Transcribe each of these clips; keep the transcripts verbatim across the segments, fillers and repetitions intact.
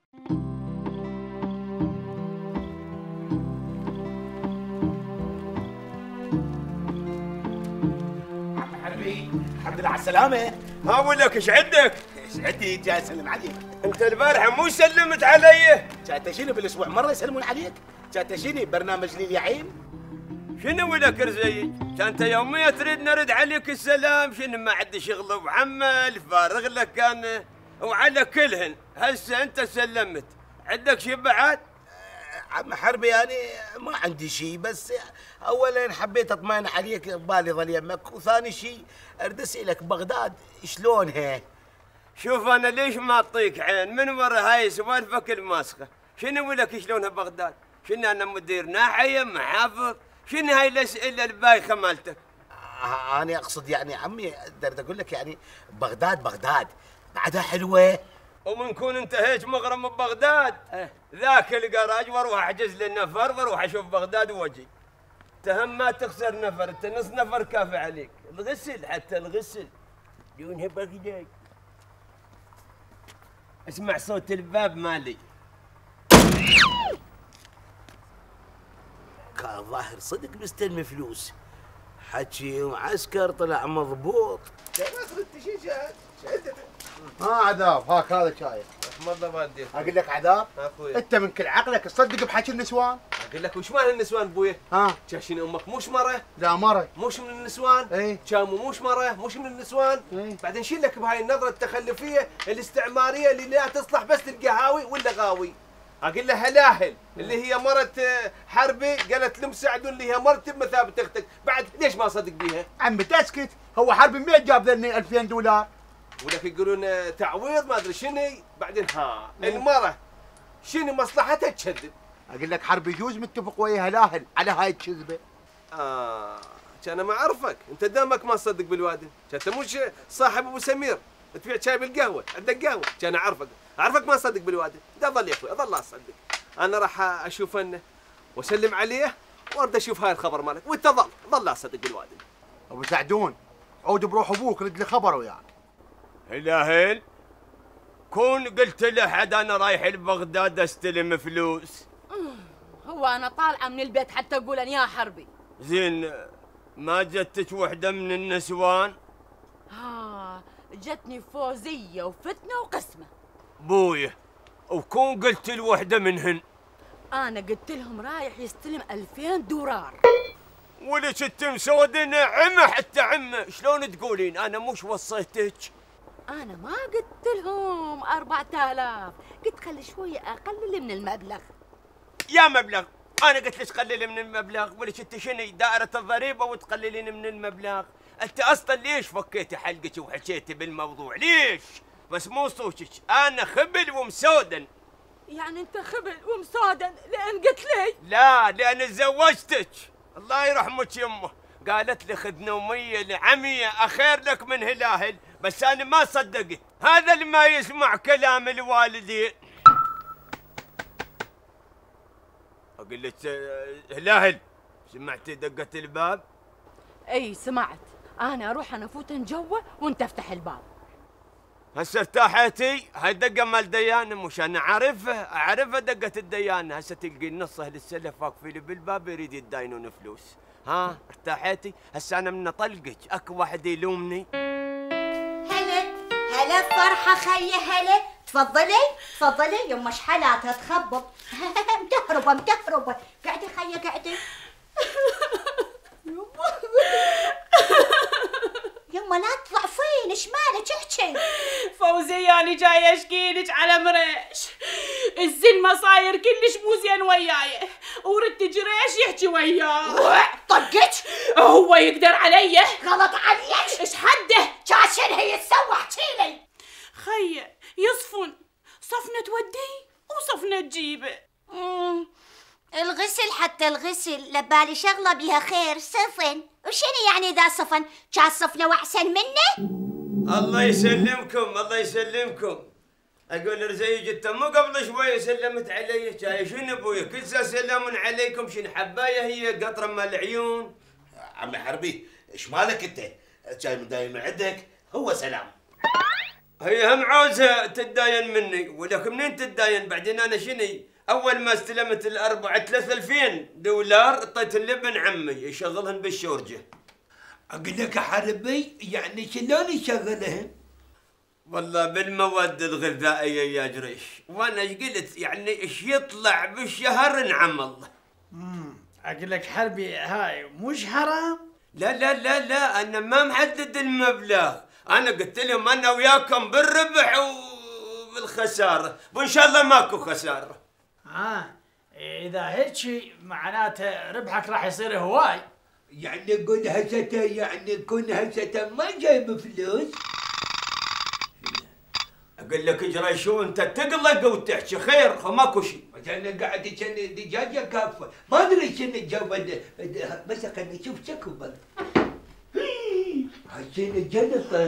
عم حربي الحمد لله على السلامة. ما اقول لك ايش عندك؟ ايش عندي؟ جاي اسلم عليك. انت البارحة مو سلمت علي؟ جاي تجيني بالاسبوع مرة يسلمون عليك؟ جاي تجيني برنامج لي اليعين؟ شنو ولك رزيج؟ انت يوميا تريد نرد عليك السلام، شنو ما عندي شغل وعمل فارغ لك كان وعلى كلهن، هسه انت سلمت، عندك شي بعد؟ عم حربي يعني ما عندي شيء، بس اولا حبيت اطمئن عليك ببالي ظل يمك، وثاني شيء اريد اسالك بغداد شلونها؟ شوف انا ليش ما اعطيك عين من ورا هاي سوالفك الماسخه، شنو ولك شلونها بغداد؟ شنو انا مدير ناحيه محافظ؟ شنو هاي الاسئله البايخه مالتك؟ آه انا اقصد يعني عمي اريد اقول لك يعني بغداد بغداد بعدها حلوه. ومن كون انت هيك مغرم ببغداد اه. ذاك الجراج واروح احجز لي النفر واروح اشوف بغداد وجي. تهم ما تخسر نفر، انت نص نفر كافي عليك، الغسل حتى الغسل دونها بغداد. اسمع صوت الباب مالي. كان ظاهر صدق مستلم فلوس، حكي معسكر طلع مضبوط. انت شي جاهز؟ ما عذاب، هاك هذا شايف. احمد الله ما اقول لك عذاب؟ اخوي انت من كل عقلك تصدق بحكي النسوان؟ اقول لك وش مال النسوان ابويا؟ ها؟ شاشين امك موش مره؟ لا مره. موش من النسوان؟ اي. شامو موش مره؟ موش من النسوان؟ اي. بعدين شيل لك بهاي النظره التخلفيه الاستعماريه اللي لا تصلح بس للقهاوي ولا غاوي. اقول له هلاهل اللي هي مرت حربي قالت لم سعدون اللي هي مرتي بمثابه اختك، بعد ليش ما صدق بيها؟ عمي تسكت، هو حربي مين جاب ذني ألفين دولار؟ ولك يقولون تعويض ما ادري شنو، بعدين ها المره شنو مصلحتها تشذب؟ اقول لك حربي يجوز متفق ويا هلاهل على هاي الكذبه. اه كان ما اعرفك، انت دامك ما تصدق بالوادي، انت مش صاحب ابو سمير تبيع شاي بالقهوه، عندك قهوه، كان اعرفك، اعرفك ما تصدق بالوادي، ده ظل يا اخوي اظل اصدق. انا راح اشوف انه واسلم عليه وارد اشوف هاي الخبر مالك، وانت ظل ظل اصدق بالوادي. ابو سعدون عود بروح ابوك رد لي خبره وياك. هلاهل كون قلت لأحد انا رايح لبغداد استلم فلوس. هو انا طالعه من البيت حتى اقول يا حربي. زين ما جتك وحده من النسوان؟ ها جتني فوزيه وفتنه وقسمه. بويه وكون قلت لوحده منهن؟ انا قلت لهم رايح يستلم ألفين دولار. ولك انت مسودين عمه حتى عمه، شلون تقولين انا مش وصيتك؟ انا ما قلت لهم أربعة آلاف، قلت خلي شويه اقلل من المبلغ. يا مبلغ انا قلت لك قللي من المبلغ، ولك انت شنو دائره الضريبه وتقللين من المبلغ؟ انت اصلا ليش فكيتي حلقك وحكيتي بالموضوع؟ ليش؟ بس مو صوتك، انا خبل ومسودن. يعني انت خبل ومسودن لان قلت لي؟ لا لان تزوجتك، الله يرحمك يمه، قالت لي خذ نوميه لعميه اخير لك من هلاهل، بس انا ما صدقت، هذا اللي ما يسمع كلام الوالدين. اقول لك هلاهل سمعتي دقة الباب؟ اي سمعت، انا اروح انا افوت جوا وانت افتح الباب. هسه ارتاحتي؟ هاي دقة مال ديانة، مش انا اعرفها، اعرفها دقة الديانة، هسه تلقي النص اهل السلف واقفين لي بالباب يريد يداينون فلوس، ها ارتاحتي؟ هسه انا من اطلقك اكو واحد يلومني. هلا هلا فرحة خيي، هلا تفضلي تفضلي، يما شحالاتها تخبط. متهربة متهربة، قعدي خيي قعدي. يما لا تضعفين، ايش مالك احكي؟ فوزية أنا جاية اشكيلك على مريش، الزلمة صاير كلش مو زين وياي، ورد جريش يحكي وياه. طقك؟ هو يقدر علي؟ غلط عليك. ايش حده؟ شاشن هي تسوى احكيلي. خيي يصفن، صفنة توديه وصفنة تجيبه. امم الغسل حتى الغسل لبالي شغلة بيها خير، صفن وشنو يعني ذا صفن؟ كان صفنة واحسن منه؟ الله يسلمكم الله يسلمكم. اقول رزيج انت مو قبل شويه سلمت علي، جاي شنو ابويا كل سنه سلام عليكم، شنو حبايه هي قطره مال العيون؟ عمي حربي ايش مالك انت؟ جاي من دايم عندك هو سلام. هي هم عاوزة تتداين مني، ولك منين تتداين؟ بعدين انا شني؟ اول ما استلمت الاربعة ثلاثة ألفين دولار اعطيت لابن عمي يشغلهن بالشورجة. اقول لك حربي يعني شلون يشغلهن؟ والله بالمواد الغذائية يا جريش، وانا ايش قلت يعني ايش يطلع بالشهر نعمل. امم اقول لك حربي هاي مش حرام؟ لا لا لا لا انا ما محدد المبلغ، انا قلت لهم انا وياكم بالربح وبالخسارة، وان شاء الله ماكو خسارة. اه اذا هيك معناته ربحك راح يصير هواي. يعني قول هسه يعني كون هسه ما جايب فلوس؟ اقول لك اجري شو انت تقلق وتحكي خير خو ماكو شيء. انا قاعد شنو دجاجه كافه ما ادري شنو الجو بس خليني اشوف شكو بس. حسين الجنطه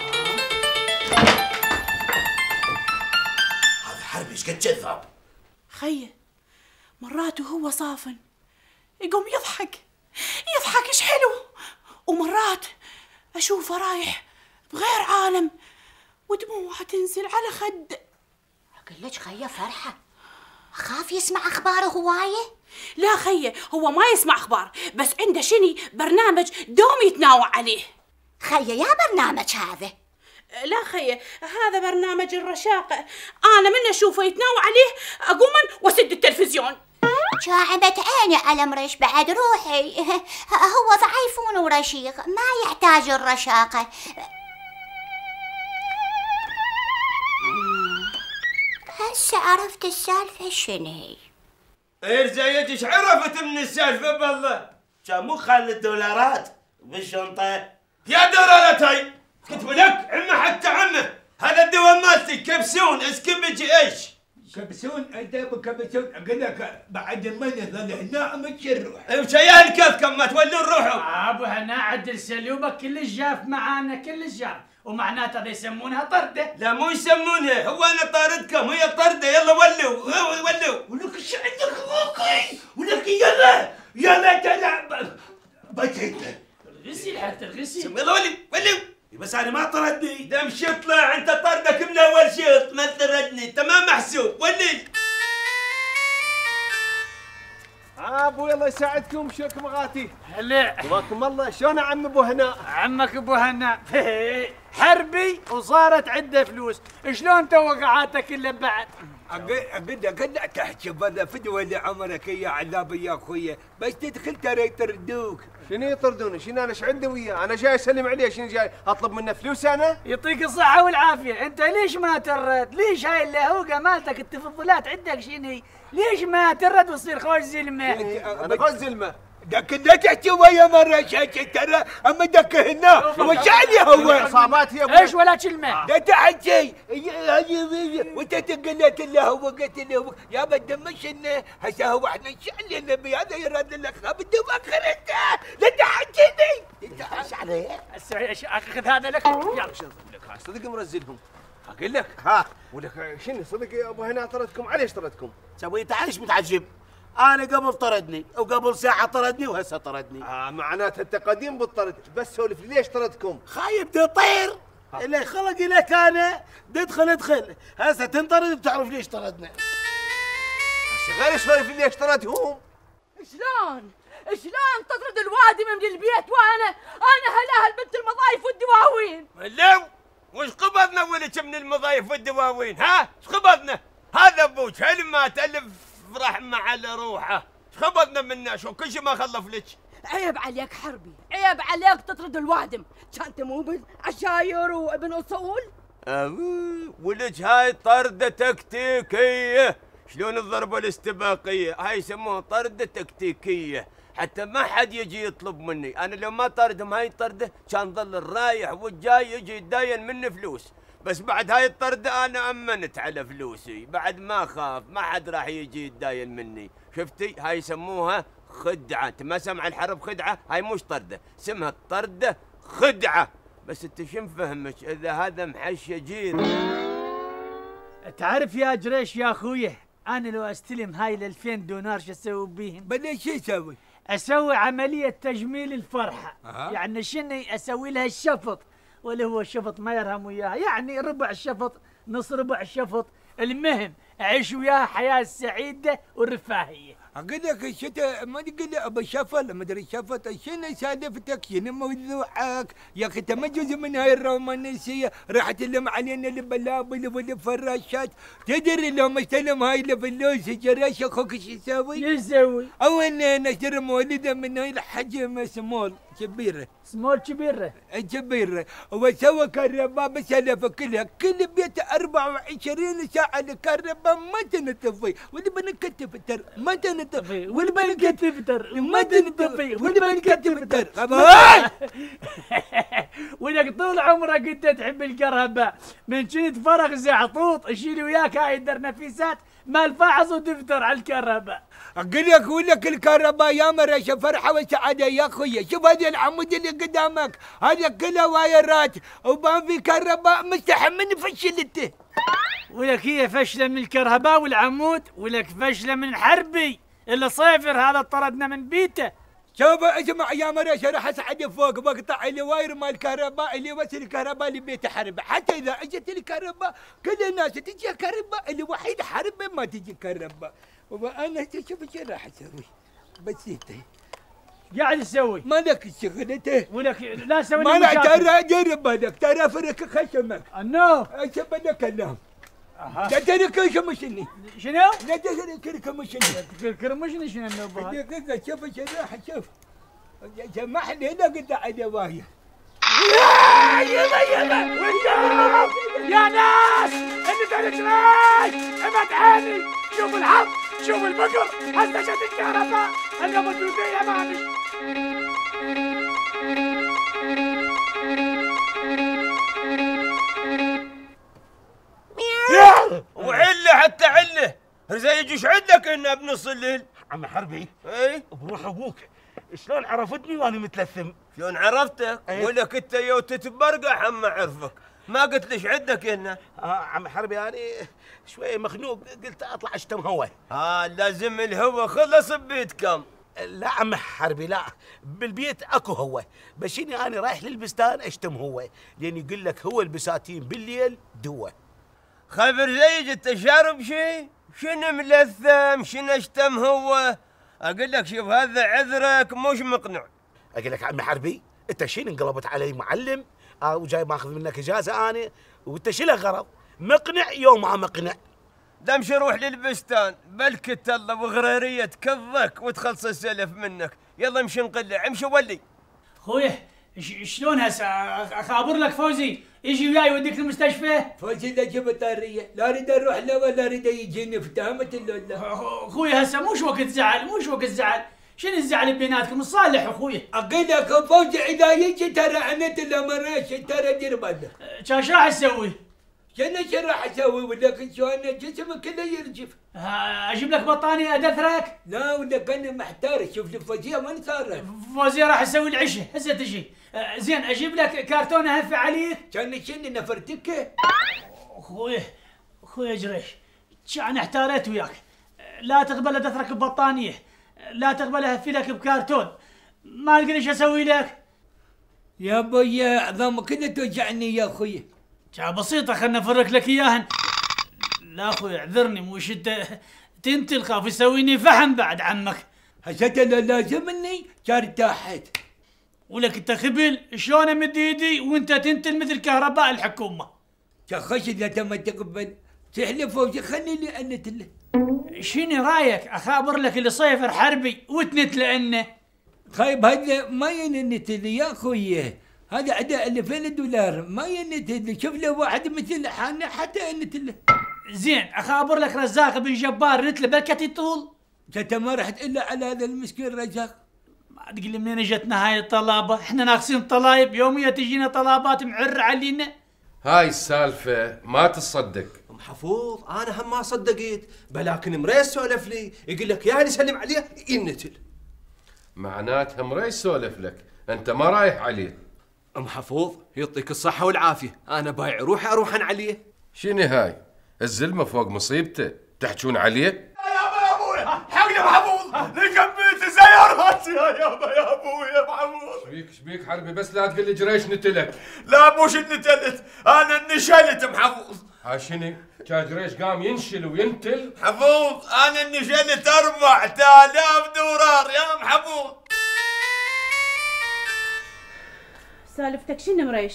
هذا حربي ايش قد كذاب. خيه مرات وهو صافن يقوم يضحك يضحك ايش حلو، ومرات اشوفه رايح بغير عالم ودموعه تنزل على خده. اقول لك خيه فرحه اخاف يسمع اخباره هوايه. لا خيه هو ما يسمع اخبار، بس عنده شني برنامج دوم يتناوع عليه. خيه يا برنامج هذا؟ لا خيه هذا برنامج الرشاقه، انا من اشوفه يتناوع عليه اقوم واسد التلفزيون. شاعبت عيني على مريش بعد روحي. هو ضعيف ورشيق ما يحتاج الرشاقه. هسه عرفت السالفه شنو هي. ارزايج ايش عرفت من السالفه بالله؟ كان مو خال الدولارات بالشنطه. يا دولارات هاي كتب لك عمه حتى عمه، هذا الدواء مالتي كبسون اسكبج ايش؟ كبسون انت بكبسون اقول لك بعد ما نظل هنا متشرح. وشيان كذكم ما تولون روحهم. ابو هنا عدل سلوبك كلش جاف معانا كلش جاف، ومعناتها يسمونها طرده. لا مو يسمونها، هو انا طاردكم هي طرده. يلا ولوا ولوا. ولك ايش عندك اخوكي؟ ولك يلا يلا تلعب بس انت الغسيل حتى الغسيل. يلا ولوا ولوا. بس انا ما طردني. دم شطلع انت طردك من اول شوط ما طردني انت ما محسوب. ولي ابو الله يساعدكم شلونكم اغاتي؟ هلا حياكم الله. شلون عم ابو هناء؟ عمك ابو هنا حربي وصارت عنده فلوس، شلون توقعاتك كلها بعد؟ اقول اقول لا تحكي بلا فدوه لعمرك يا عذاب يا اخويا، بس تدخل ترى يطردوك. شنو يطردوني؟ شنو انا ايش عندي وياه؟ انا جاي اسلم عليه، شنو جاي اطلب منه فلوس انا؟ يعطيك الصحة والعافية، أنت ليش ما ترد؟ ليش هاي اللهوقة مالتك التفضيلات عندك شنو؟ ليش ما ترد وتصير خوش زلمة؟ انا خوش زلمه. دك لا تحكي ويا مرة شاكي ترى اما دك هنا وش علي هو؟ عصابات يا ابو ايش ولا كلمة؟ لا تحكي وانت تقلت له هو قلت له يا بدمش انه هسه هو احنا نشعل النبي هذا يرد لك بدي مأخر انت لا تحكيني انت ايش عليه؟ اخذ هذا لك يلا لك هاي صدق مرزلهم. اقول لك ها ولك شنو صدق يا ابو هنا طردكم؟ عليش طردكم؟ سوي انت ليش متعجب؟ انا قبل طردني وقبل ساعه طردني وهسه طردني. اه معناته انت قديم بالطرد، بس سولف لي ليش طردكم؟ خايب تطير اللي خلق لك انا تدخل ادخل، هسه تنطرد بتعرف ليش طردنا. هسه غير سولف لي ليش طردهم؟ شلون؟ شلون تطرد الوادي من البيت وانا انا هلا هالبنت المضايف والدواوين؟ لو وش قبضنا ولك من المضايف والدواوين؟ ها؟ ايش قبضنا؟ هذا ابوك هل ما تلف رحمه على روحه، ايش قبضنا منه شو كل شيء ما خلف لك؟ عيب عليك حربي، عيب عليك تطرد الوادم، كانت مو ابن عشاير وابن اصول؟ أبو ولك هاي طردة تكتيكية، شلون الضربة الاستباقية؟ هاي يسموها طردة تكتيكية، حتى ما حد يجي يطلب مني، أنا لو ما طردهم هاي الطردة كان ظل الرايح والجاي يجي يتداين مني فلوس، بس بعد هاي الطردة أنا أمنت على فلوسي، بعد ما خاف ما حد راح يجي يتداين مني، شفتي؟ هاي يسموها خدعة، أنت ما سمع الحرب خدعة؟ هاي مش طردة، اسمها الطردة خدعة، بس أنت شو مفهمك إذا هذا محشجير؟ تعرف يا جريش يا أخويا، أنا لو أستلم هاي الألفين دينار شو أسوي بيهم؟ بدي شو أسوي؟ أسوي عملية تجميل الفرحة، أه. يعني شنو أسوي لها الشفط واللي هو الشفط ما يرهم وياها، يعني ربع الشفط نص ربع الشفط، المهم عيش وياها حياة سعيدة والرفاهية. اقول لك الشتاء ما تقول لي ابو شفل ما ادري شفط شنو سالفتك شنو موضوعك يا اخي انت ما جزء من هاي الرومانسيه راح تلم علينا البلابل والفراشات تدري لو ما استلم هاي الفلوس جراش اخوك شو يسوي؟ يسوي؟ اول نشتري مولده من هاي الحجم سمول كبيره سمول كبيره كبيره وسوى كهرباء بس الف كلها كل بيت أربعة وعشرين ساعه الكهرباء ما تنطفي واللي بنكتف ترى ما تنطفي واللي بنكتف ترى ما تنطفي واللي بنكتف ترى ولك طول عمرك انت تحب الكهرباء من كنت فرغ زعطوط اشيل وياك هاي الدرنفيسات مال فاحص وتفتر على الكهرباء. اقول لك اقول لك الكهرباء يا مرش فرحه وسعاده يا اخوي. شوف هذا العمود اللي قدامك هذا كله وايرات وما في كهرباء مستحيل من فشلته. ولك هي فشله من الكهرباء والعمود ولك فشله من حربي اللي صيفر هذا طردنا من بيته. شوف اسمع يا مرش راح اصعد فوق بقطع الواير مال الكهرباء اللي يوصل الكهرباء لبيت حرب حتى اذا اجت الكهرباء كل الناس تجي كهرباء اللي وحيد حرب ما تجي كهرباء. وانا شوف ايش راح اسوي بسيط قاعد تسوي مالك شغلته ولك لا سوي ما لا ترى جرب بالك ترى فرك خشمك انو ايش بدك كلام لا ترك شمشني شنو؟ لا ترك كرمشني كرمشني شنو النوبه هاي؟ دقيقة شوف ايش راح شوف سمحني لا قطع على واير يلا يلا يا ناس اللي تعرف راي ابعد عني شوف الحظ شوف البقر هسه جت الكهرباء انا مدروديه ما عمش وعله حتى عله زي يجيش عندك انه بنص الليل. عم حربي اي بروح ابوك شلون عرفتني وانا متلثم؟ شلون عرفتك؟ أيه؟ ولك انت يو تتبرقع اما عرفك ما قلت ليش عندك هنا؟ آه عم حربي انا شوي مخنوق قلت اطلع اشتم هوا. اه لازم الهوا خلص ببيتكم. لا عم حربي لا بالبيت اكو هوا بشيني انا رايح للبستان اشتم هوا لان يقول لك هو البساتين بالليل دوا. خبر زيج انت شارب شيء؟ شنو ملثم؟ شنو اشتم هو؟ اقول لك شوف هذا عذرك مش مقنع. اقول لك عمي حربي انت شنو انقلبت علي معلم آه وجاي ماخذ منك اجازه انا وانت شو له غرض؟ مقنع يوم ما مقنع. دمش روح للبستان بلكت الله وغريريه تكضك وتخلص السلف منك. يلا امشي نقلع امشي ولي. خويه شلون هسه اخابر لك فوزي يجي وياي يوديك المستشفى؟ فوزي لا جيب طاريه لا اريد اروح له ولا اريد يجيني فتامه الا اخوي هسه مش وقت زعل مش وقت زعل شنو الزعل بيناتكم نصالح اخوي. اقول لك فوزي اذا يجي ترى عنت له مراش ترى دير بالك. كاش راح تسوي؟ شنو شو راح اسوي ولك شو انا جسمي كله يرجف. اجيب لك بطانيه ادثرك؟ لا ولك انا محتار شوف لي فوزيه وين صار؟ فوزيه راح تسوي العشاء هسه تجي. زين اجيب لك كرتونه هفه عليك؟ كان شنو نفرتك؟ اخوي اخوي جريش كان احتاريت وياك لا تقبل ادثرك ببطانيه لا تقبل اهفي لك بكرتون ما ادري ايش اسوي لك. يا بوي عظام كذا توجعني يا اخوي. كان بسيطه خلنا نفرك لك اياهن. لا اخوي اعذرني مش انت تنتل خاف يسويني فحم بعد عمك. حسيت لو لازمني كان تحت. ولك انت خبل شلون امد ايدي وانت تنتل مثل كهرباء الحكومه. شخص اذا ما تقبل تحلف فوزي خليني انتله. شنو رايك اخابر لك اللي صيفر حربي وتنتل انه؟ خايب هذا ما ينتل يا اخوي هذا عدا ألفين دولار ما ينتل شوف له واحد مثل حالنا حتى ينتله. زين اخابر لك رزاق بن جبار نتله بركتي طول. انت ما رحت الا على هذا المسكين رزاق. ما تقول لي منين اجتنا هاي الطلابه؟ احنا ناقصين طلايب يوميا تجينا طلبات معر علينا. هاي السالفه ما تصدق. ام حفوظ انا هم ما صدقت بلاكن مريس سولف لي يقول لك يعني سلم عليه ينتل. معناتها مريس سولف لك انت ما رايح عليه. ام حفوظ يعطيك الصحه والعافيه انا بايع روحي اروحن عليه. شنو هاي الزلمه فوق مصيبته تحجون عليه؟ يا ابوي حقنا محفوظ لقى بيت زي يا راسي يا يابا يا ابويا محمود. شبيك شبيك حربي بس لا تقول لي جريش نتلك. لا مش نتلت، انا انشلت محفوظ. عشني كان جريش قام ينشل وينتل. محفوظ انا انشلت أربعة آلاف دولار يا محفوظ. سالفتك شنو مريش؟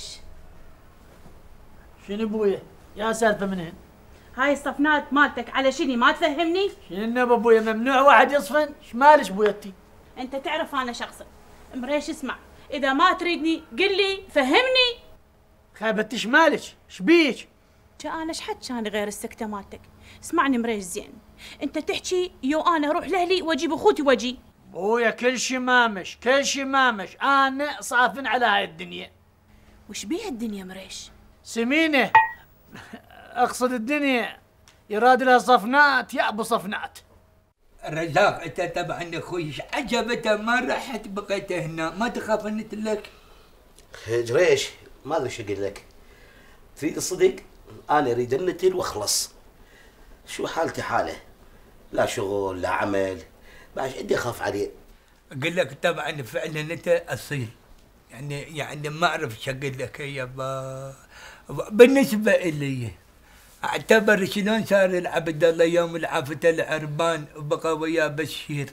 شنو ابويا؟ يا سالفه منين؟ هاي الصفنات مالتك على شني ما تفهمني؟ شنو ابويا ممنوع واحد يصفن؟ ايش مالش بويتي؟ انت تعرف انا شخصا. مريش اسمع، اذا ما تريدني قل لي فهمني. خايبتي ايش مالك؟ ايش بيك؟ انا ايش حد كان غير السكته مالتك؟ اسمعني مريش زين، انت تحكي يو انا اروح لاهلي واجيب اخوتي واجي. ابويا كل شي مامش كل شي مامش، انا صافن على هاي الدنيا. وش بيها الدنيا مريش؟ سمينه اقصد الدنيا يراد لها صفنات يا ابو صفنات. الرزاق انت طبعا اخوي عجبته ما رحت بقيت هنا، ما تخاف ان نتلك؟ جريش ما ادري شو اقول لك. تريد الصدق؟ انا اريد النتل واخلص. شو حالتي حاله؟ لا شغل لا عمل، باش ادي اخاف عليه. اقول لك طبعا فعلا انت اصيل، يعني يعني ما اعرف شو اقول لك يا با. بالنسبه الي اعتبر شلون صار العبد الله يوم العافته العربان وبقى وياه بشير.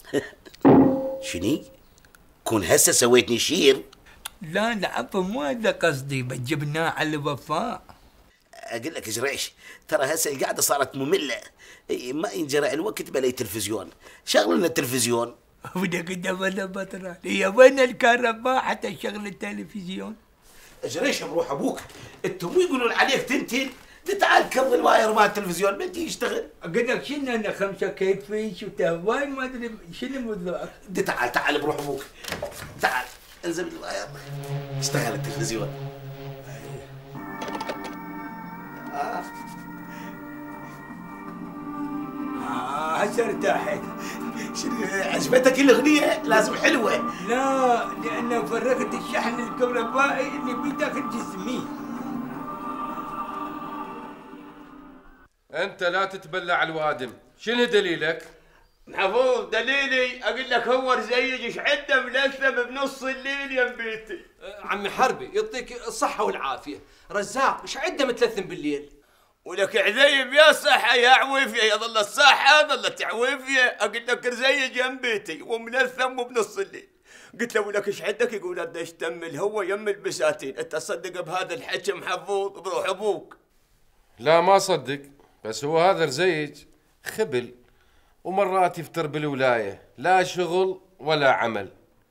شني؟ كون هسه سويتني شير؟ لا العفو مو هذا قصدي، بجبناه على الوفاء. اقول لك جريش ترى هسه القعده صارت ممله، ما ينجرى الوقت بلا تلفزيون، شغل لنا التلفزيون. ودك كده ولا بطران، هي وين الكهرباء حتى شغل التلفزيون؟ جريش بروح ابوك، انتم مو يقولون عليك تنتل؟ تعال كض الواير مال التلفزيون ما تجي يشتغل. اقول لك شنو انا خمسه كيف فيش وتهواي ما ادري شنو موضوعك. تعال تعال بروح ابوك، تعال انزل الواير اشتغل التلفزيون. آه. آه هسه ارتاحت. عجبتك الاغنيه؟ لازم حلوه. لا لانه فرغت الشحن الكهربائي اللي بداخل جسمي. انت لا تتبلع الوادم، شنو دليلك؟ محفوظ دليلي اقول لك هو رزيج ايش عنده ملثم بنص الليل يم بيتي. عمي حربي يعطيك الصحة والعافية، رزاق ايش عنده متلثم بالليل؟ ولك عذيب يا صحة يا عويفية يا ظل الصحة ظلت عويفية، اقول لك رزيج يم بيتي وملثم بنص الليل. قلت له ولك ايش عندك؟ يقول هذا اشتم الهوى يم البساتين. انت تصدق بهذا الحكي محفوظ؟ بروح ابوك. لا ما صدق، بس هو هذا رزيج خبل ومرات يفتر بالولاية، لا شغل ولا عمل،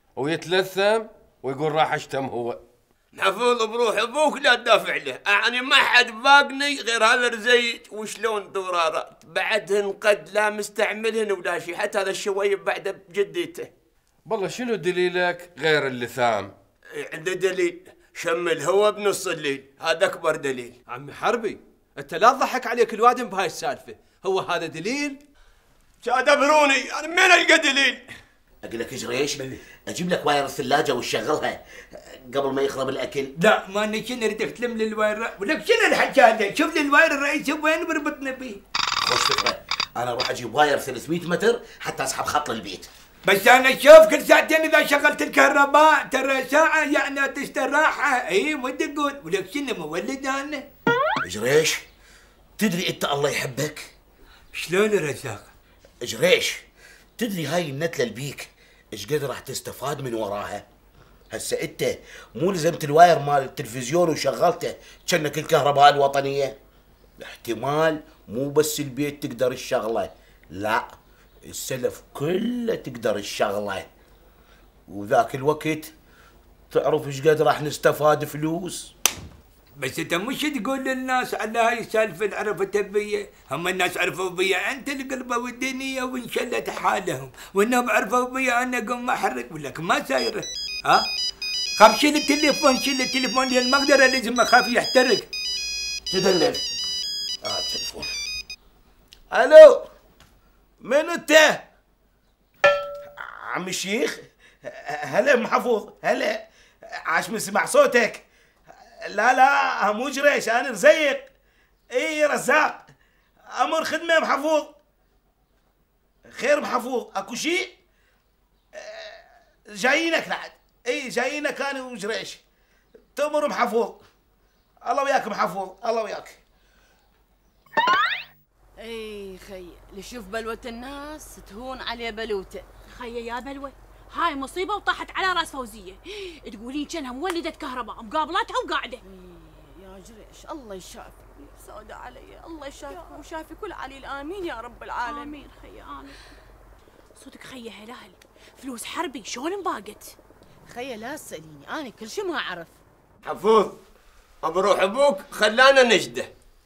ويتلثم ويقول راح اشتم هو. محفوظ بروح ابوك لا تدافع له، يعني ما حد باقني غير هذا رزيج وشلون دورارات بعدهن قد لا مستعملهن ولا شيء، حتى هذا الشويب بعده بجديته. بالله شنو دليلك غير اللثام؟ عنده دليل، شم الهوى بنص الليل، هذا اكبر دليل. عمي حربي انت لا تضحك عليك الوادم بهاي السالفة، هو هذا دليل؟ شادبروني انا منين القى دليل؟ اقول لك جريش اجيب لك واير الثلاجه وشغلها قبل ما يخرب الاكل. لا ما انا شنو اريد تلم لي الواير، ولك شنو الحكي هذا؟ شوف لي الواير الرئيسي وين بربطنا به. خوش فكره، انا اروح اجيب واير ثلاثمئة متر حتى اسحب خط للبيت. بس انا شوف كل ساعتين اذا شغلت الكهرباء ترى ساعه يعني تستراحه. اي ودي تقول ولك شنو مولد انا؟ جريش تدري انت الله يحبك؟ شلون الرزاق؟ جريش تدري هاي النتله البيك ايش قد راح تستفاد من وراها؟ هسه انت مو لزمت الواير مال التلفزيون وشغلته كأنك الكهرباء الوطنيه. احتمال مو بس البيت تقدر الشغله، لا السلف كله تقدر الشغله، وذاك الوقت تعرف ايش قد راح نستفاد فلوس. بس انت مش تقول للناس على هاي السالفه اللي عرفتها بيا، هم الناس عرفوا بيا انت اللي قلبوا الدنيا وانشلت حالهم، وانهم عرفوا بيا انا قوم احرق ولك ما سايره. ها؟ خاف شيل التليفون شيل التليفون لان ما اقدر لازم اخاف يحترق. تدلل. اه التليفون. الو من انت؟ عم الشيخ؟ هلا محفوظ هلا، عاش مسمع صوتك. لا لا مو جريش انا رزيق. اي رزاق امر خدمه محفوظ. خير محفوظ اكو شيء؟ جايينك بعد. اي جايينك انا وجريش. تمر محفوظ. الله وياك محفوظ، الله وياك. اي خي، اللي يشوف بلوة الناس تهون عليه بلوته. خي يا بلوة، هاي مصيبة وطاحت على راس فوزية. تقولين كانها مولدة كهرباء مقابلاتها وقاعدة. يا جريش الله يشافي، سودة علي، الله يشافي وشافي كل عليل، امين يا رب العالمين. امين خي امين. صدق خي هلال، فلوس حربي شلون انباقت؟ خي لا تسأليني، انا كل شيء ما اعرف. حفوظ بروح ابوك خلانا نجده.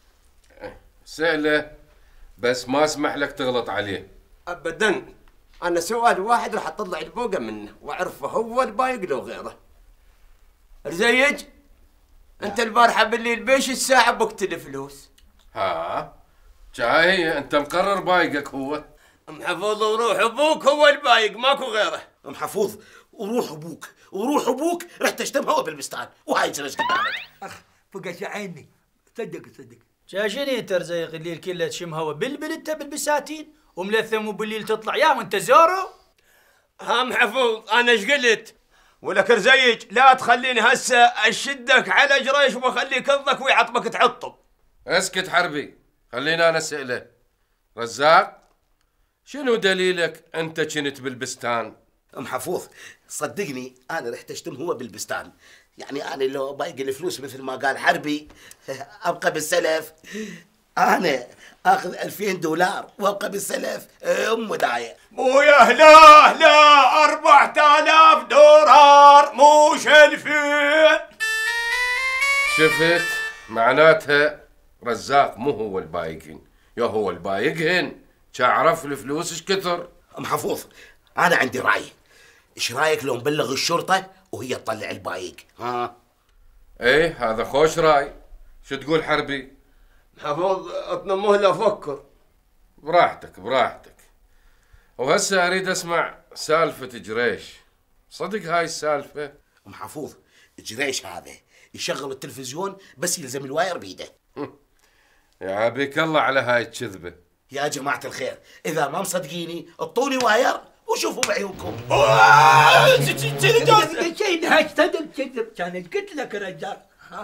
سهلة بس ما اسمح لك تغلط عليه. ابدا، انا سؤال واحد راح اطلع البوقه منه واعرفه هو البايق لو غيره. رزيج انت البارحه بالليل بيش الساعه بوقت الفلوس؟ ها جاي انت مقرر بايقك هو. ام حفوظ وروح ابوك هو البايق ماكو غيره. ام حفوظ وروح ابوك وروح ابوك رح تشتم هو بالبستان وهاي جريش قدامك. اخ فقش عيني، صدق صدق. شاشني انت رزيق الليل كله تشم هوا بلبل انت بالبساتين وملثم وبالليل تطلع يا وانت زورو. ها محفوظ انا ايش قلت؟ ولك رزيج لا تخليني هسه اشدك على جريش واخليك كظك ويعطبك تعطب. اسكت حربي، خلينا انا اساله. رزاق شنو دليلك انت كنت بالبستان؟ ام حفوظ صدقني انا رحت اشتم هو بالبستان، يعني انا لو بايق الفلوس مثل ما قال حربي ابقى بالسلف. انا اخذ ألفين دولار وابقى بالسلف ام دايه. مو يا لا لا أربعة آلاف دولار مو ألفين. شفت معناتها رزاق مو هو البايقين، يا هو البايقهن. تعرف الفلوس ايش كثر؟ ام حفوظ انا عندي راي، ايش رايك لو نبلغ الشرطه وهي تطلع البايق؟ ها ايه هذا خوش راي. شو تقول حربي؟ حفوظ اعطنا مهله افكر. براحتك براحتك. وهسه اريد اسمع سالفه جريش. صدق هاي السالفه؟ ام حفوظ جريش هذا يشغل التلفزيون بس يلزم الواير بيده. يا عبيك الله على هاي الكذبه. يا جماعه الخير اذا ما مصدقيني اعطوني واير وشوفوا بعيونكم. شيء هاي صدق كذب، كان قلت لك رجال.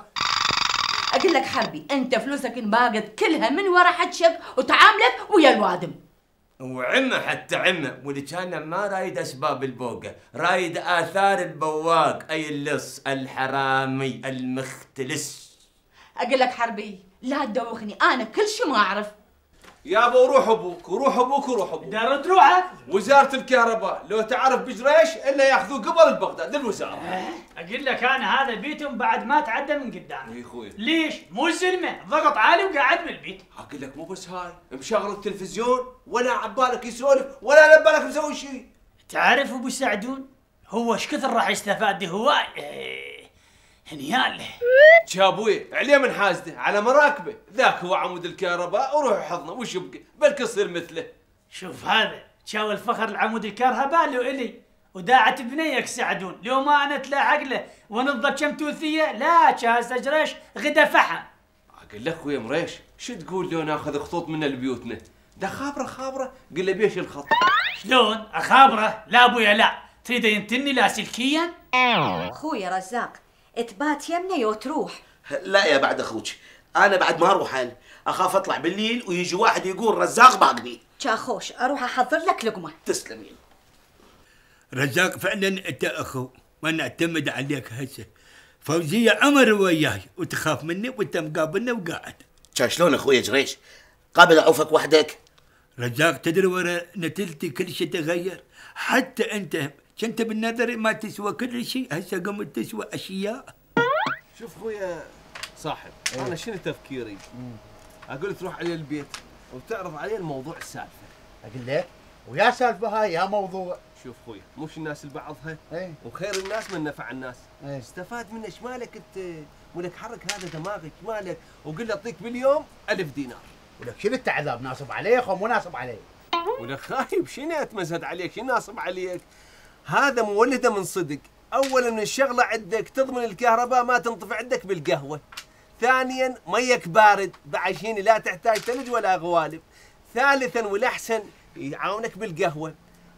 اقول لك حربي انت فلوسك انباقت كلها من ورا حتشب وتعاملك ويا الوادم. وعمه حتى عمه، واللي كان ما رايد اسباب البوقه، رايد اثار البواق، اي اللص الحرامي المختلس. اقول لك حربي لا تدوخني، انا كل شيء ما اعرف. يابا وروح ابوك وروح ابوك وروح ابوك. دار تروحك وزارة الكهرباء لو تعرف بجريش الا ياخذوه قبل بغداد الوزارة. اقول لك انا هذا بيتهم بعد ما تعدى من قدامي. اي خوي ليش؟ مو الزلمه ضغط عالي وقاعد بالبيت. اقول لك مو بس هاي، مشغل التلفزيون ولا عبالك يسولف ولا على بالك مسوي شيء. تعرف ابو سعدون هو ايش كثر راح يستفاد هواي. إيه. هنيان له شابوي عليه من حازده على مراكبه، ذاك هو عمود الكهرباء وروح حضنه وش يبقى بلك يصير مثله. شوف هذا شاو الفخر العمود الكهرباء له الي وداعت بنيك سعدون، لو ما انا تلاحق له ونضب كم توثيه لا شاهز جريش غدا فحم. اقول لك خويا مريش شو تقول لو ناخذ خطوط من لبيوتنا؟ ده خابره خابره قل له بيش الخط. شلون اخابره؟ لا ابويا لا، تريد ينتني لاسلكيا؟ خويا رزاق تبات يمنا يو تروح. لا يا بعد اخوك انا بعد ما اروح، انا اخاف اطلع بالليل ويجي واحد يقول رزاق باقني. شاخوش اروح احضر لك لقمه. تسلمين. رزاق فعلا انت اخو وانا اعتمد عليك هسه. فوزيه عمر وياي وتخاف مني وانت مقابلنا وقاعد. كان شلون اخويا جريش؟ قابل اعوفك وحدك؟ رزاق تدري ورا نتلتي كل شيء تغير، حتى انت كنت بالنظر ما تسوى كل شيء، هسه قمت تسوى اشياء. شوف خويا صاحب ايه؟ انا شنو تفكيري؟ اقول تروح عليه البيت وتعرض عليه الموضوع السالفه. اقول لك ويا سالفه هاي يا موضوع. شوف خويا مش الناس لبعضها ايه؟ وخير الناس من نفع الناس. ايه؟ استفاد منه. ايش مالك انت؟ ولك حرك هذا دماغك مالك وقل له اعطيك باليوم ألف دينار. ولك شنو التعذاب ناصب علي اخو مو ناصب علي؟ ولك خايب شنو اتمزهد عليك؟ شنو ناصب عليك؟ هذا مولده من صدق. اولا الشغله عندك تضمن الكهرباء ما تنطفئ عندك بالقهوه. ثانيا ميك بارد بعشين لا تحتاج ثلج ولا غوالب. ثالثا والاحسن يعاونك بالقهوه.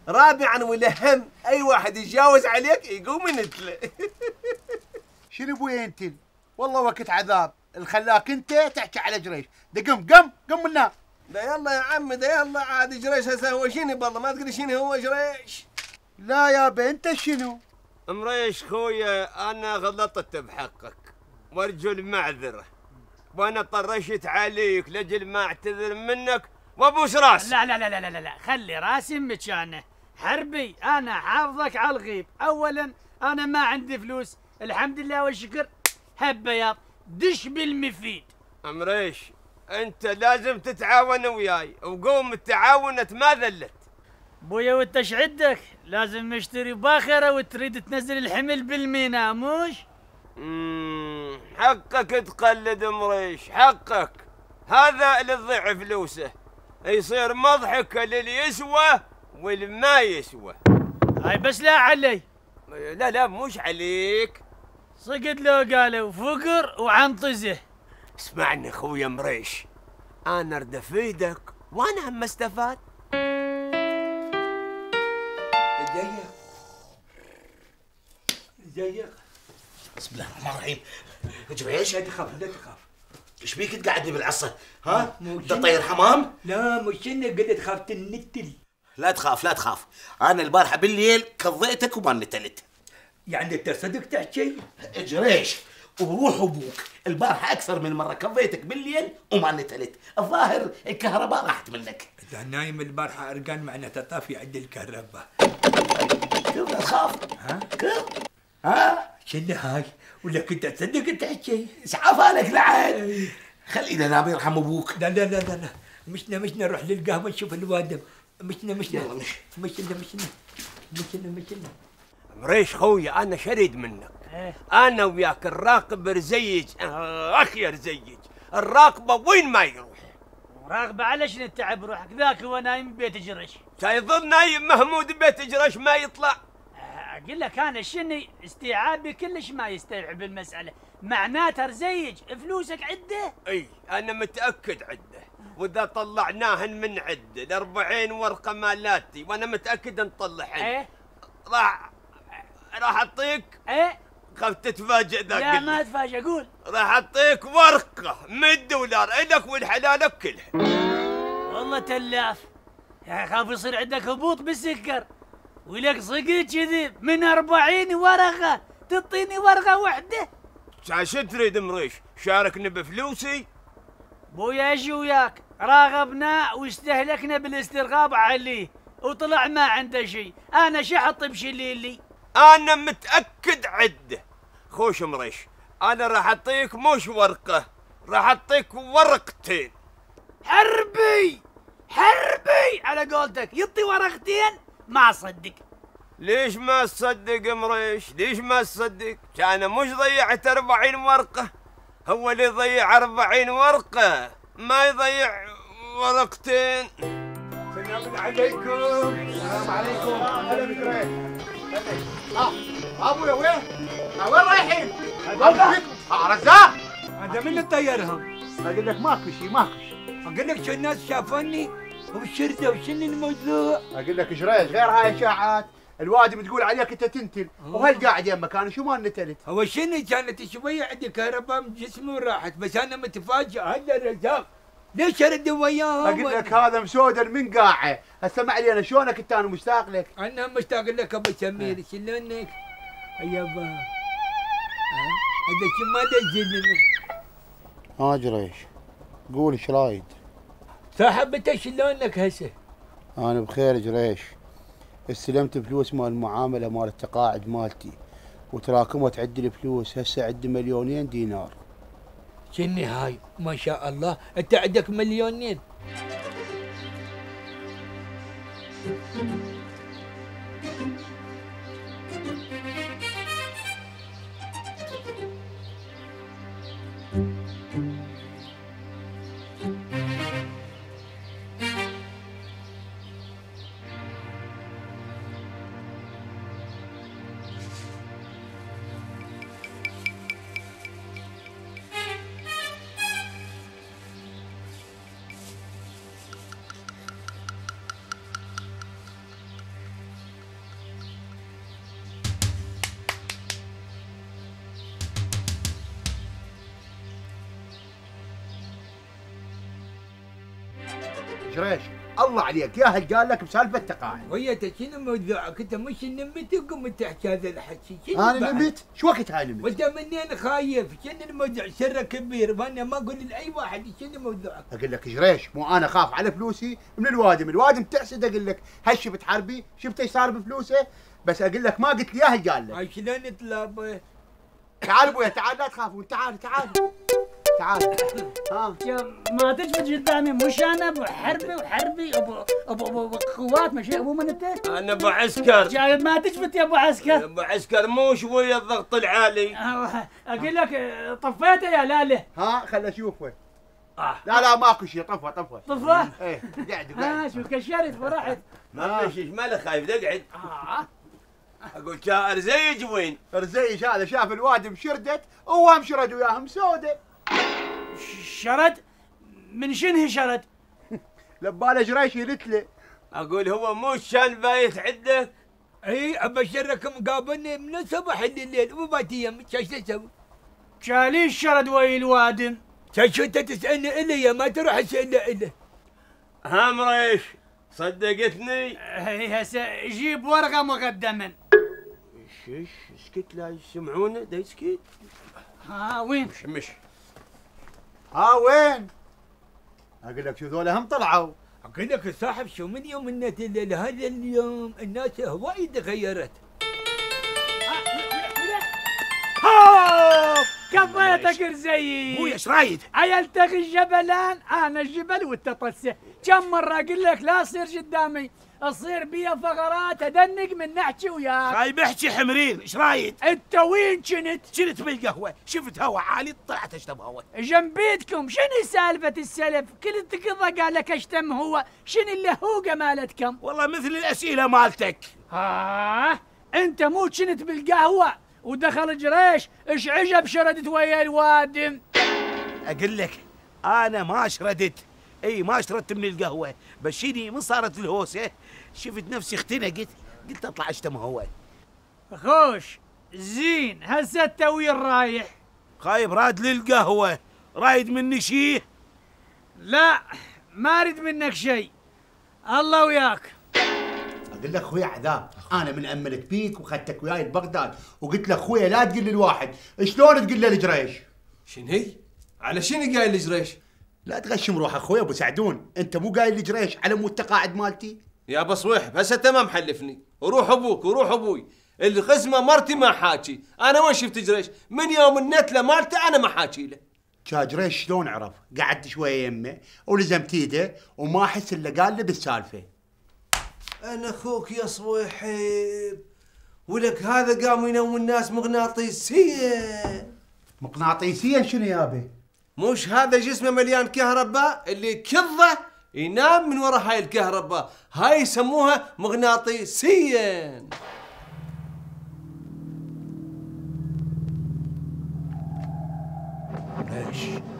رابعا والاهم اي واحد يتجاوز عليك يقوم ينتله. شنو ابوي ينتل؟ والله وقت عذاب اللي خلاك انت تحكي على جريش. ده قم قم قم من نام. ده يلا يا عم ده يلا عاد جريش هسه هو شنو بالله ما تقول شنو هو جريش. لا يابا انت شنو؟ مريش خويا انا غلطت بحقك وارجو المعذره وانا طرشت عليك لاجل ما اعتذر منك وابوس راسي. لا لا لا لا لا لا خلي راسي مكانه. حربي انا حافظك على الغيب. اولا انا ما عندي فلوس الحمد لله والشكر. هالبياض دش بالمفيد. مريش انت لازم تتعاون وياي وقوم التعاونة ما ذلت. بويا وانت ايش عندك؟ لازم نشتري باخره وتريد تنزل الحمل بالمينا موش؟ اممم حقك تقلد مريش حقك. هذا اللي تضيع فلوسه يصير مضحك للي يسوى واللي ما يسوى. هاي بس لا علي. لا لا مش عليك. صقد لو قالوا فقر وعنطزه. اسمعني خويا مريش انا ارد افيدك وانا هم استفاد. زيك زيك. بسم الله الرحمن الرحيم. جريش لا تخاف لا تخاف. ايش بيك تقعدني بالعصا؟ ها؟ انت طير حمام؟ لا مش انك قلت تخاف تنتل. لا تخاف لا تخاف، انا البارحه بالليل كضيتك وما نتلت. يعني انت صدق تحكي؟ جريش وبروح ابوك البارحه اكثر من مره كضيتك بالليل وما نتلت، الظاهر الكهرباء راحت منك. اذا نايم البارحه ارقان معناته طافي عند الكهرباء. كيف لا تخاف؟ ها؟ كيف؟ ها؟ شنو هاي؟ ولا كنت تصدق تحكي؟ عفالك لعد. خلينا نام يرحم ابوك. لا لا لا لا لا مشنا مشنا نروح للقهوه نشوف الوادم. مشنا مشنا يلا مش مشنا مشنا مشنا مشنا. مريش خويا انا شريد منك. انا وياك الراقب رزيج اخ يا رزيج الراقبه وين ما يروح. راغبه على شنو التعب روحك؟ ذاك هو نايم ببيت جرش. سيظل نايم محمود ببيت جرش ما يطلع. اقول لك انا شني استيعابي كلش ما يستوعب المساله. معناته رزيج فلوسك عده؟ اي انا متاكد عده واذا طلعناهن من عده الأربعين ورقه مالاتي وانا متاكد نطلعهن. ايه راح راح اعطيك. ايه خاف تتفاجئ ذاك. لا ما اتفاجئ قول. راح اعطيك ورقه مية دولار الك والحلالك كلها. والله تلاف يا خاف يصير عندك هبوط بالسكر. ولك صقت كذي من أربعين ورقه تعطيني ورقه واحده. شو تريد مريش؟ شاركني بفلوسي؟ بويا ايش وياك؟ راغبنا واستهلكنا بالاسترغاب عليه وطلع ما عنده شيء. انا شحط بشليلي. انا متاكد عده. خوش مريش انا راح اعطيك مش ورقه راح اعطيك ورقتين. حربي حربي على قولتك يعطي ورقتين ما اصدق. ليش ما تصدق مريش؟ ليش ما تصدق؟ كان مش ضيعت أربعين ورقة. هو اللي يضيع أربعين ورقة ما يضيع ورقتين. السلام عليكم. السلام عليكم. هلا بكريم. اه ابويا وين؟ وين رايحين؟ اه رزاق. هذا من اللي طيرهم؟ اقول لك ماكو شيء ماكو شيء. اقول لك شو الناس شافوني وبالشرده وشنو الموضوع؟ اقول لك ايش رايك غير هاي اشاعات. الوادي بتقول عليك انت تنتل وهل قاعد يمك انا شو ما نتلت. هو شنو كانت شويه عندي كهرباء من جسمي وراحت بس انا متفاجئ. هلا الرزاق ليش ارد وياهم؟ اقول لك هذا مسودر من قاعه. هسه ما علي انا شلونك انت انا مشتاق لك. انا مشتاق لك ابو سمير شلونك؟ يابا هذا شو ما دزلني. ها جريش قول ايش رايد؟ صاحبته شلونك هسه؟ انا بخير جريش. استلمت فلوس مال المعامله مال التقاعد مالتي وتراكمت عندي الفلوس. هسه عندي مليونين دينار. شنو هاي؟ ما شاء الله انت عندك مليونين. جريش الله عليك يا هل قال لك بسالفه تقاعد. ويا شنو موضوعك انت؟ مش نمت وقمت تحكي هذا الحكي. انا نمت؟ شو وقت هاي نمت؟ وانت منين خايف؟ شنو الموضوع؟ سره كبير وانا ما اقول لاي واحد شنو موضوعك. اقول لك جريش مو انا خاف على فلوسي من الوادم، الوادم تحسد اقول لك هل شفت حربي؟ شفت ايش صار بفلوسه؟ بس اقول لك ما قلت لي اياه قال لك. هاي شلون تلابه؟ تعال ابويا تعال لا تخافون تعال تعال تعال. ها ما تجفت قدامي مش انا ابو حربي وحربي ابو ابو ابو خوات مش ابو من انت؟ انا ابو عسكر. جايد ما تجفت يا ابو عسكر. ابو عسكر مو شويه الضغط العالي. اقول لك طفيته يا لاله. ها خل اشوفه. آه. لا لا ماكو شيء طفى طفى. طفى؟ ايه قاعد قاعد. اه شو كشرت فرحت. ما فيش ماله خايف اقعد. اه اقول شا رزيج وين؟ رزيج هذا شاف الوادم شردت وهم شرد وياهم سودة. شرد؟ من شنو شرد؟ لباله جريش يلتله. اقول هو مو شان بايت عندك؟ اي ابشرك مقابلني من الصبح لليل وباتي يم شو تسوي؟ شالي الشرد ويا الوادم. شو انت تسالني الي ما تروح تسال الي. ها مريش صدقتني؟ هي هسه جيب ورقه مقدما. ايش اسكت لا يسمعونه دا يسكت. ها وين؟ مش مش ها وين؟ اقول لك شو ذولا هم طلعوا. اقول لك صاحب شو من يوم النت لهذا اليوم الناس وايد تغيرت. كفيتك رزيد. ابويا ايش رايد؟ عيلتك الجبلان انا الجبل وانت طسه، كم مره اقول لك لا تصير قدامي، تصير بيا فقرات ادنق من نحكي وياك. خايب احكي حمرين، ايش رايد؟ انت وين كنت؟ كنت بالقهوه، شفت هوا عالي طلعت اشتم هوا. جنبيتكم شنو سالفه السلف؟ كل كذا قال لك اشتم هو، شنو اللهوقه مالتكم؟ والله مثل الاسئله مالتك. ها انت مو كنت بالقهوه ودخل جريش ايش عجب شردت ويا الوادم؟ اقول لك انا ما شردت، اي ما شردت من القهوه، بس شني من صارت الهوسه شفت نفسي اختنقت قلت اطلع اشتم هو. خوش زين هسه انت وين رايح؟ خايب راد للقهوه، رايد مني شيء؟ لا ما اريد منك شيء، الله وياك. اقول لك خويا عذاب، انا من املك بيك وخدتك وياي ببغداد وقلت لك خويا لا تقول للواحد، شلون تقول له الجريش؟ شنو هي؟ على شنو قايل الجريش؟ لا تغشم روحك خويا ابو سعدون، انت مو قايل الجريش على مود التقاعد مالتي؟ يا بصويح بس انت ما محلفني، وروح ابوك وروح ابوي، اللي قسمه مرتي ما حاكي، انا وين شفت جريش؟ من يوم النتله مالته انا ما حاكي له. كا جريش شلون عرف؟ قعدت شويه يمه ولزمت ايده وما احس الا قال لي بالسالفه. انا اخوك يا صويحب، ولك هذا قام ينوم الناس مغناطيسيا. مغناطيسيا شنو يابي؟ مش هذا جسمه مليان كهرباء اللي كظه ينام من وراء هاي الكهرباء، هاي يسموها مغناطيسيا. ليش؟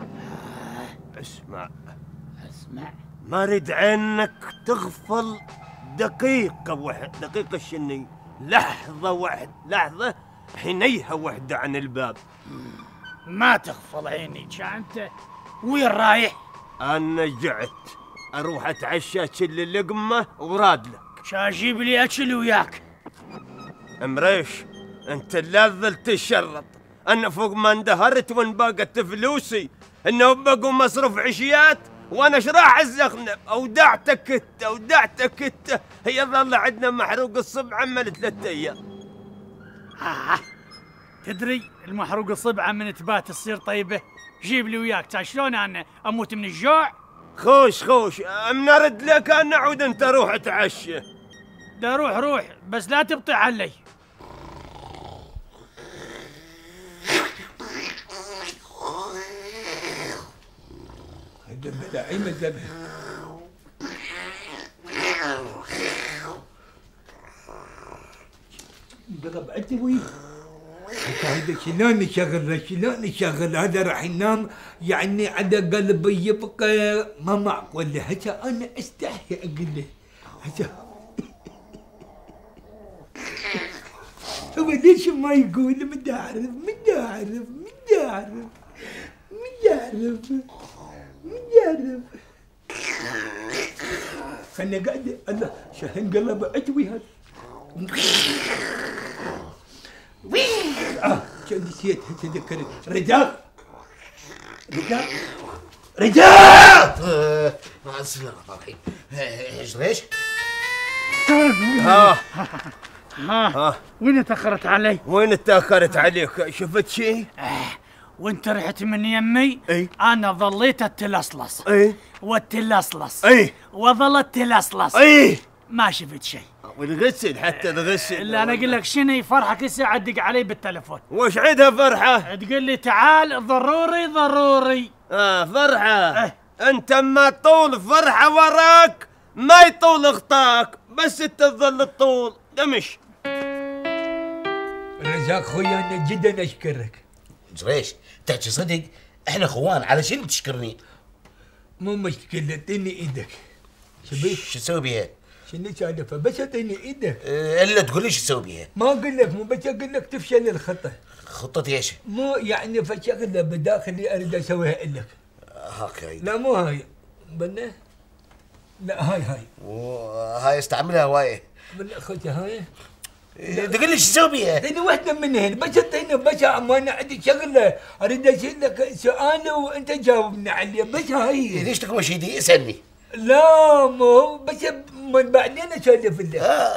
اسمع اسمع ما اريد عينك تغفل دقيقة واحدة، دقيقة شني؟ لحظة واحدة، لحظة حنيها واحدة عن الباب. ما تغفل عيني، انت وين رايح؟ انا جعت اروح اتعشى كل اللقمة وراد لك. شاجيب لي اكل وياك. امريش انت لا تظل تشرط، انا فوق ما اندهرت وان باقت فلوسي انه بقوا مصروف عشيات وانا ايش راح ازخنب؟ اودعتك انت اودعتك انت، هي ظل عندنا محروق الصبع عمل ثلاث ايام. آه. تدري المحروق الصبعه من تبات تصير طيبه، جيب لي وياك، تعال شلون انا اموت من الجوع؟ خوش خوش ام نرد لك ان نعود انت روح اتعشى. دا روح روح بس لا تبطي علي. الذبح لا عيم الذبح. ضرب عتبي. هذا شلون نشغل شلون نشغل هذا راح ينام يعني على قلبي يبقى ما معقول له، هسه انا استحي اقول له هسه هو ليش ما يقول؟ بدي اعرف بدي اعرف بدي اعرف بدي اعرف بدي اعرف خلنا قاعد الله شهن قلب عتوي هذا. اه كان نسيت تذكرت رجال رجال رجال بسم الله الرحمن الرحيم. ايش ليش؟ ها ها وين تأخرت علي؟ وين تأخرت عليك؟ شفت شيء؟ وانت رحت من يمي؟ اي انا ظليت اتلصلص اي والتلصلص اي وظلت تلصلص اي ما شفت شيء. والغسل حتى الغسل. الا انا اقول لك شنو فرحك الساعه تدق علي بالتليفون. وش عيدها فرحه؟ تقول لي تعال ضروري ضروري. اه فرحه. اه. انت ما طول فرحه وراك ما يطول اخطاك، بس انت تظل الطول دمش. رزاق خويا انا جدا اشكرك. جريش تحكي صدق؟ احنا اخوان، على شنو تشكرني؟ مو مشكلة اعطيني ايدك. شبيك؟ شو تسوي بيها؟ شنو سالفة؟ بس اعطيني ايدك. اه الا تقول لي شو تسوي بيها؟ ما اقول لك، مو بس اقول لك تفشل الخطة. خطتي ايش؟ مو يعني فشغلة بداخلي اريد اسويها لك. هاك هاي. لا مو هاي. بنا؟ لا هاي هاي. وهاي استعملها هوايه. بنا خذها هاي. تقول لي شو تسوي بيها؟ اعطيني واحدة منهن، بس اعطيني بس امانة عندي شغلة اريد اسال لك سؤال وانت جاوبني عليه، بس هاي. ليش تقوم ايدي؟ اسالني. لا مو بس من بعدين اسولف لك. آه.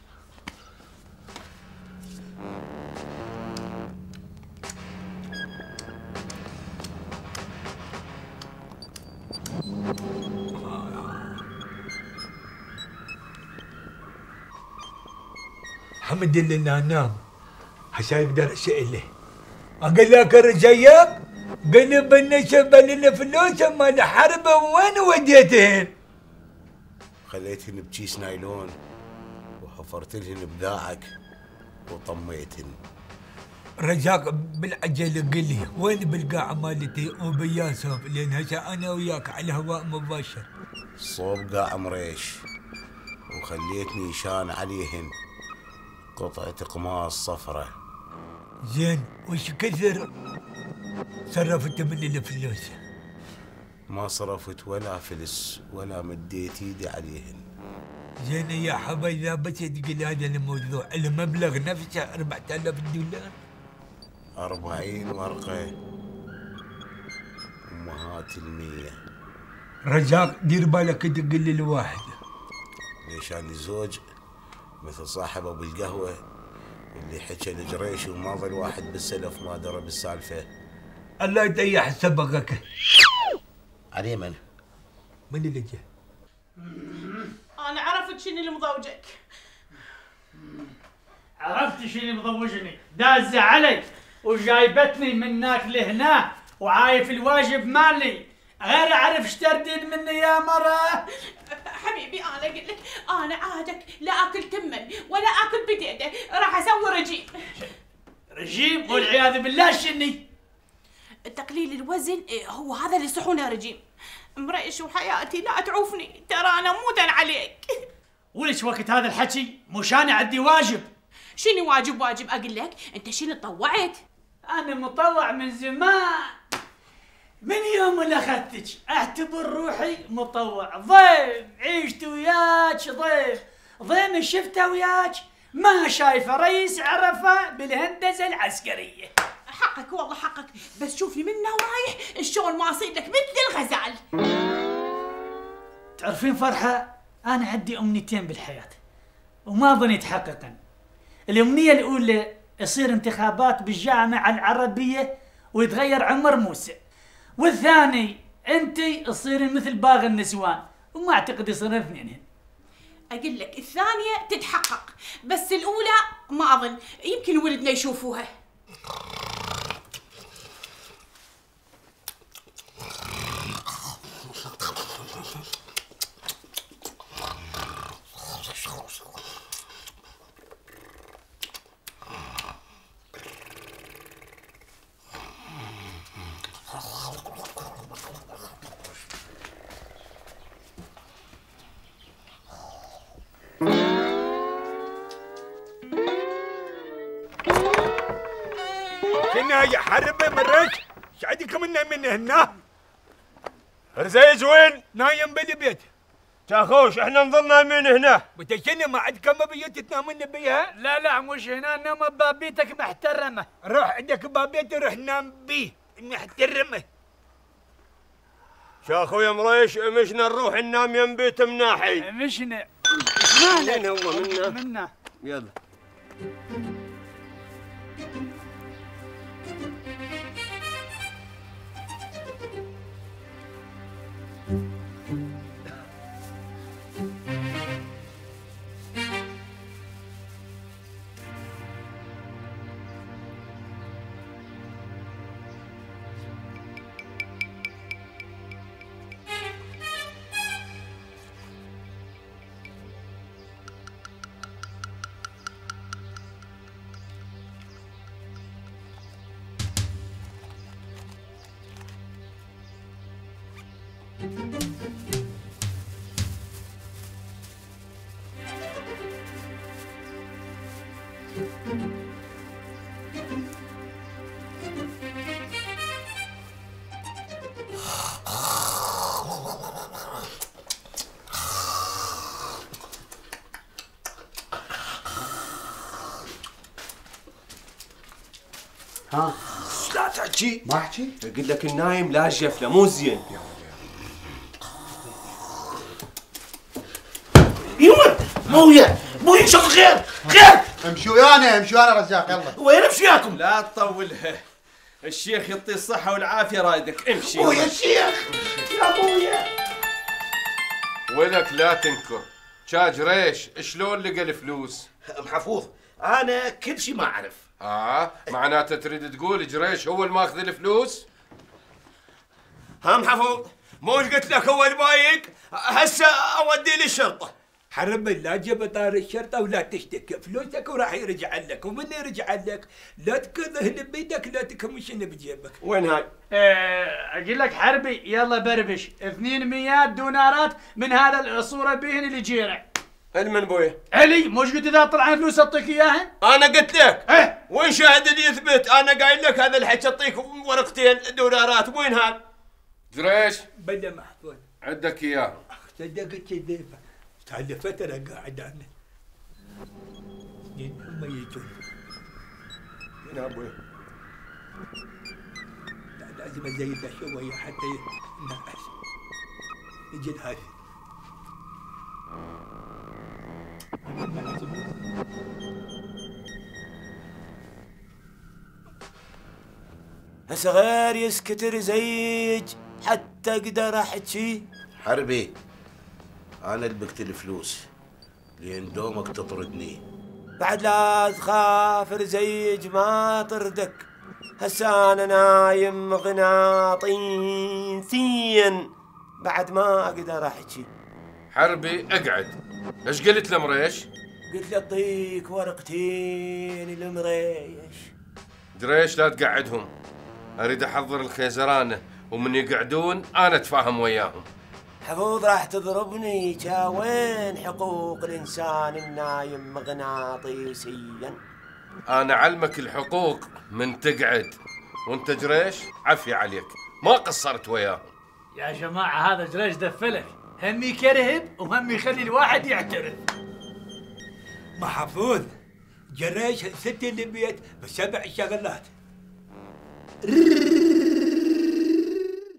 الحمد لله نام عشان يقدر اساله. اقول لك الرجايب قلب النشب الفلوس مال الحرب وين وديتهن؟ خليتهن بكيس نايلون وحفرت لهن بذاعك وطميتهن. رجاق بالعجل قل لي وين بالقاعة مالتي وبيا صوب، لان هسه انا وياك على هواء مباشر. صوب قاع مريش وخليتني شان عليهن قطعة قماص صفرة. زين وش كثر صرفت من الفلوس؟ ما صرفت ولا فلس ولا مديت ايدي عليهن. زين يا حبايبي بس تقول هذا الموضوع المبلغ نفسه أربعة آلاف دولار. أربعين ورقة أمهات المية. رجاق دير بالك تقول لي الواحد. ليش أنا زوج مثل صاحب أبو القهوة اللي حكى لجريش وما ظل واحد بالسلف ما درى بالسالفة. الله يطيح سبقك. علي من؟ من اللي جه؟ انا عرفت شنو اللي مضوجك. عرفت شنو اللي مضوجني؟ دازه علي وجايبتني من هناك لهنا وعايف الواجب مالي، غير اعرف ايش تردد مني يا مرة. حبيبي انا قلت لك انا عادك لا اكل تمن ولا اكل بديده، راح اسوي رجيم. رجيم والعياذ بالله شني؟ تقليل الوزن هو هذا اللي يصحونه رجيم. مريش وحياتي لا تعوفني، ترى انا مودا عليك. وليش وقت هذا الحكي؟ مش انا عندي واجب. شنو واجب؟ واجب اقول لك انت شنو طوعت؟ انا مطوع من زمان، من يوم اللي اخذتك اعتبر روحي مطوع. ضيف عيشت وياك، ضيف ضيف شفته وياك، ما شايفه رئيس عرفه بالهندسه العسكريه. حقك والله حقك، بس شوفني منه ورايح الشغل ما اصير لك مثل الغزال. تعرفين فرحه، انا عندي امنيتين بالحياه وما اظن يتحققن. الامنيه الاولى يصير انتخابات بالجامعه العربيه ويتغير عمر موسى، والثاني انت تصيرين مثل باغي النسوان وما اعتقد يصيرن اثنينهن. اقول لك الثانيه تتحقق، بس الاولى ما اظن، يمكن ولدنا يشوفوها. شنو هي حربة مرج؟ ايش عندكم من من هنا؟ رزيج وين؟ نايم بالبيت. شاخوش احنا نظلنا من هنا. انت شنو ما عندكم بيوت تنامون بيها؟ لا لا مش هنا، نام بابيتك محترمه. روح عندك بابيت وروح نام بيه محترمه. شاخو يا مريش مشنا نروح ننام يم بيت مناحي. مشنا منين هو منا؟ منا يلا. ها لا تحكي. ما احكي؟ قلت لك النايم لا جفله مو زين. يوه مويه مويه شو خير خير. امشي ويانا امشي ويانا رزاق يلا. وين امشي وياكم؟ لا تطولها، الشيخ يعطي الصحة والعافية رايدك. امشي مويه الشيخ يا مويه. ولك لا تنكر، شاج ريش شلون لقى الفلوس؟ محفوظ انا كل شيء ما اعرف. اه معناته تريد تقول جريش هو اللي ماخذ الفلوس؟ ها محفوظ مو قلت لك هو البايق؟ هسه اوديه للشرطه. حرم لا جاب طار الشرطه ولا تشتكي، فلوسك وراح يرجع لك، ومن يرجع لك لا تكذهن بيدك لا تكمشن بجيبك. وين هاي؟ اه اقول لك حربي يلا بربش اثنين مية دونارات من هذا الصوره بيهن اللي جيرع. المن بويه؟ علي مش قلت اذا طلع فلوس اعطيك اياهن؟ انا قلت لك ايه وين شاهد اللي يثبت؟ انا قايل لك هذا الحكي اعطيك ورقتين دولارات. وين هذا؟ جريش بدا محفوظ عندك اياه. صدقت كذيبه صار لي فتره قاعد انا زين هم يجون. وين ابوي؟ لازم ازيدها شويه حتى ينعس. يجي هاي هسه غير يسكت رزيج حتى اقدر احكي. حربي انا اللي بقتل الفلوس لين دومك تطردني. بعد لا تخاف رزيج ما طردك، هسه انا نايم مغناطيسيا بعد ما اقدر احكي. حربي اقعد. ايش قلت لمريش؟ قلت له اعطيك ورقتين لمريش. دريش لا تقعدهم، اريد احضر الخيزرانه ومن يقعدون انا اتفاهم وياهم. حفوظ راح تضربني، جا وين حقوق الانسان النايم مغناطيسيا؟ انا علمك الحقوق من تقعد، وانت جريش عفي عليك ما قصرت وياهم. يا جماعه هذا جريش دفلك، هم يكرهب وهم يخلي الواحد يعترف. محفوظ جريش ست اللي بيت بسبع شغلات.